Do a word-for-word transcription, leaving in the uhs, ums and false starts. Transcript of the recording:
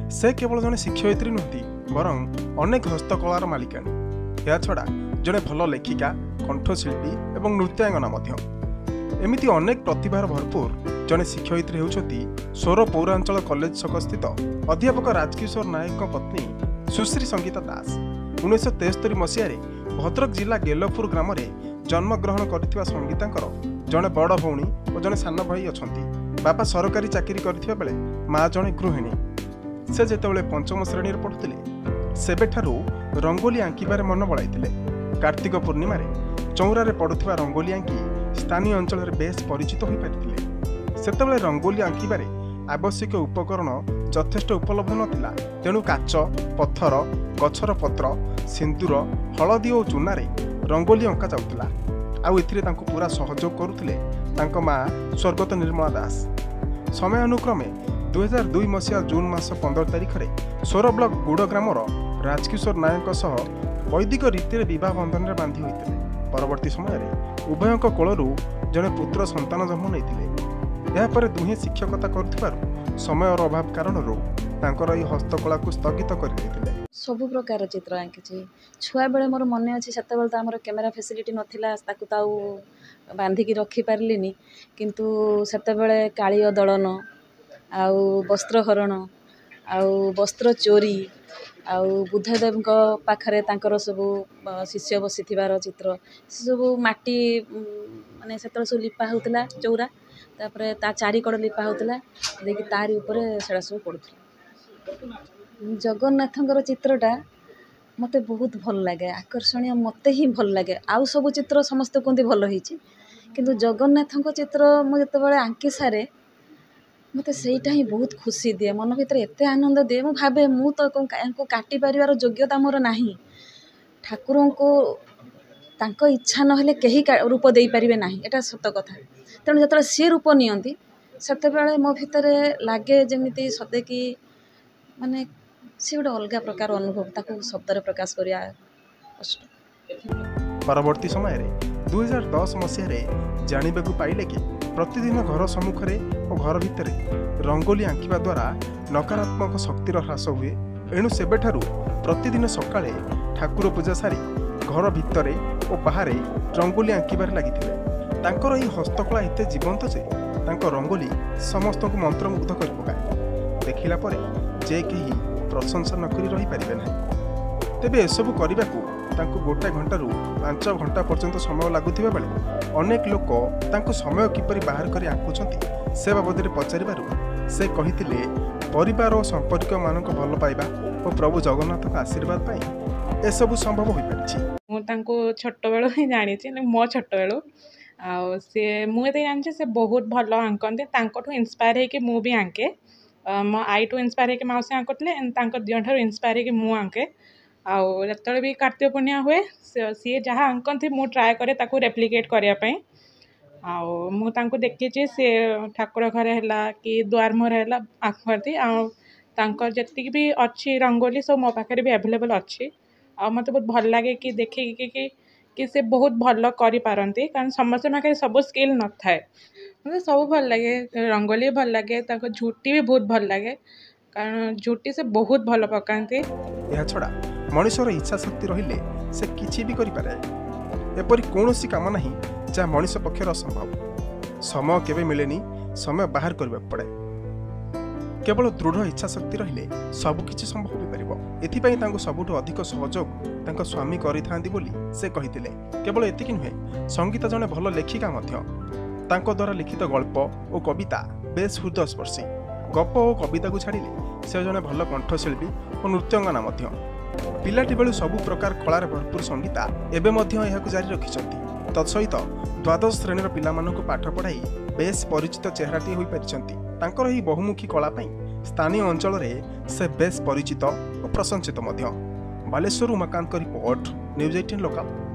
से केवल जड़े शिक्षयित्री नुहति बरं अनेक हस्तकलार मालिकाणी। या छड़ा जड़े भल लेखिका, कंठशिल्पी और नृत्यांगना मध्य। एमिति अनेक प्रतिभार भरपूर जड़े शिक्षयित्री होउछंती सोर पौरांचल कॉलेज छक स्थित अध्यापक राजकिशोर नायक पत्नी सुश्री संगीता दास। उन्नीस तेस्तरी मसीह भद्रक जिला गेलपुर ग्राम जन्मग्रहण करथिबा संगीतांकर जड़े बड़ भौणी और जड़े सान भाई अछंती। बापा सरकारी चाकरी करथिबा बेले माँ जड़े गृहिणी। से जेतेबेले पंचम श्रेणी पढ़ुथिले सेबेठारू रंगोली आंकिबारे मन बळाइथिले। कार्तिक पूर्णिमा चौरारे पड़ुथिबा रंगोली आंकी स्थानीय अंचल बेस परिचित हो पारिथिले। सेतेबेले रंगोली आंकिबारे आवश्यक उपकरण यथेष्ट उपलब्ध नथिला, तेणु काच, पत्थर, गछर पत्र, सिंदूर, हलदी और चूनारे रंगोली अंका जाउथिला। आउ एथिरे तांको पूरा सहयोग करुथिले तांको माँ स्वर्गत निर्मला दास। समय अनुक्रमे दुई हजार दुई मसीहा जून मास पंद्रह तारिख में सोर ब्लक गुड़ ग्रामर राजकिशोर नायक सह वैदिक रीति बह बंधन में बांधि होते। परवर्ती समय उभयों कोलू जड़े पुत्र संतान जन्म नहीं। यापर दुहे शिक्षकता कर समय और अभाव कारण हस्तकला को स्थगित कर सब प्रकार चित्र आंकी। छुआ बेले मोर मन अच्छी से आम कैमेरा फैसिलिटी नाला ताऊ बांधिकी रखिपारे किंतु सेतेबेले कालीय दलन आउ वस्त्रहरण आउ वस्त्र चोरी आउ बुद्धदेव पाखरे तांकर सबू शिष्य बसी चित्र से सब माटी माने से सब लिपा होता चौरा तापर ता चारिकड़ लिपा होता देखिए तारी उपरे सेटा सब पड़ुला। जगन्नाथंकर चित्रटा मते बहुत भल लगे, आकर्षणीय मते ही भल लगे। आउ सब चित्र समस्त कहते भल होइछि किंतु जगन्नाथंक चित्र मु जतबेले आंकी सारे मते सेटा ही बहुत खुशी दिए, मन भीतर एते आनंद दिए। मु भाबे मु तो को काटी पारिबार योग्यता मोर नाही। ठाकुरों को तांको इच्छा नहेले केही रूप देई परिबे नाही, एटा सत कथा। तेणु जतबेले सी रूप नियंती सेतेबेले मो भीतर लागे जेमिति सते कि माने से गोटे अलग प्रकार अनुभव ताको शब्द प्रकाश करिया कष्ट। परवर्ती समय दुई हजार दस मसीह जानवा पाइले कि प्रतिदिन घर सम्मुखें और घर भितर रंगोली आंकिबा द्वारा नकारात्मक शक्तिर ह्रास हुए। एणु सेबेठारू प्रतिदिन सकाळे ठाकुर पूजा सारी घर भितर और बाहर रंगोली आंकिबार लगिथिले। तांकर एही हस्तकला एते जीवंत जे तांकर रंगोली समस्त को मंत्रमुग्ध कर पकाए। देखिला परे जे केही प्रशंसा नकरी रही पारिबे नाही। तेबे एसबू करने को गोटे घंटारू पांच घंटा पर्यंत समय लगुवा बेले अनेक लोक तांको समय किपरि बाहर कर आंकुचंती से बाबद पचारिबारु से कहिथिले परिवार और संपर्क मानक भल पाइबा और प्रभु जगन्नाथ का आशीर्वाद पाई एसबू संभव हो पारिछि। मु तांको छोट बेलो ही जानी मो छोट बेलो आ से मुझे जानी से बहुत भल आंकते तांको इंस्पायर है मु भी आंके मो आई टू इंस्पायर है मौसी आंकुले दियों ठार इंस्पायर है मु आंके आउ जो भी कार्तिक पूर्णिमा हुए सी जहाँ आंकती मु ट्राए करे ताको रेप्लिकेट करने आउ मु तांको देखी सी ठाकुर घर है कि द्वार मुहर है आंकती आर जी भी अच्छी रंगोली सब मो पाखे भी एभेलेबल अच्छी आ मत बहुत भल लगे कि देखिए कि, कि, कि से बहुत भल करि पारंती कारण समस्त पाखे सब स्किल न थाए मतलब सब भल लगे रंगोली भल लगे झुटी भी बहुत भल लगे कारण झुटी से बहुत भल पकाती। यह छड़ा मनुष्यर इच्छा शक्ति रहिले से किछि भी करि पारे। एपरि कोनोसी काम नाही जा मनुष्य पक्षर असंभव। समय केबे मिलेनी, समय बाहर करबा पड़े। केवल दृढ़ इच्छा शक्ति रहिले सब किछि संभव हो परिबो। एथिपई तांको सबुठो अधिक सहयोग तांको स्वामी करिथांती बोली से कहिथिले। केवल एतिकि नुहे संगीता जने भल लेखिका मध्य। तांको द्वारा लिखित गल्प और कविता बेस हृदयस्पर्शी। गप और कविता को छाड़िले से जने भल कंठशिल्पी और नृत्यांगना मध्य। पिलाटी बेलू सबु प्रकार कलार भरपूर संगीता एबे मध्य एहाकु जारी रखिछंती। तत्सहित द्वादश श्रेणीर पिलामानकु पाठ पढ़ाई बेस परिचित चेहराटी होई परिछंती। तांकर एही बहुमुखी कला पई स्थानीय अंचल रे से बेस परिचित और प्रशंसित मध्य। बालेश्वर उमाकांत रिपोर्ट, न्यूज अठारह लोकल।